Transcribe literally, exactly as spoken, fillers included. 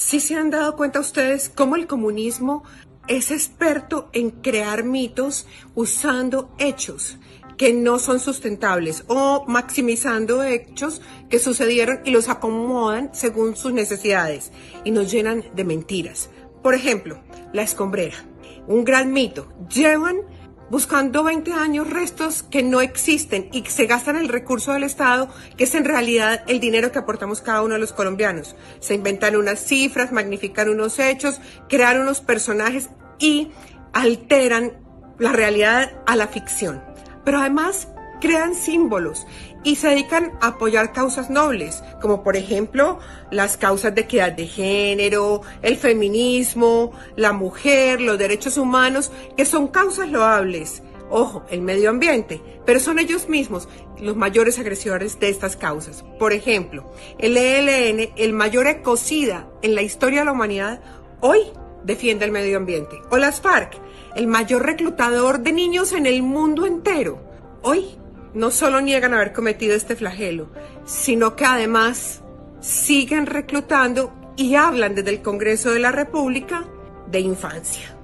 ¿Sí se han dado cuenta ustedes cómo el comunismo es experto en crear mitos usando hechos que no son sustentables o maximizando hechos que sucedieron y los acomodan según sus necesidades y nos llenan de mentiras? Por ejemplo, la escombrera, un gran mito. Llevan buscando veinte años restos que no existen y se gastan el recurso del Estado, que es en realidad el dinero que aportamos cada uno de los colombianos. Se inventan unas cifras, magnifican unos hechos, crean unos personajes y alteran la realidad a la ficción. Pero además crean símbolos y se dedican a apoyar causas nobles, como por ejemplo las causas de equidad de género, el feminismo, la mujer, los derechos humanos, que son causas loables. Ojo, el medio ambiente, pero son ellos mismos los mayores agresores de estas causas. Por ejemplo, el E L N, el mayor ecocida en la historia de la humanidad, hoy defiende el medio ambiente. O las FARC, el mayor reclutador de niños en el mundo entero, hoy no solo niegan haber cometido este flagelo, sino que además siguen reclutando y hablan desde el Congreso de la República de infancia.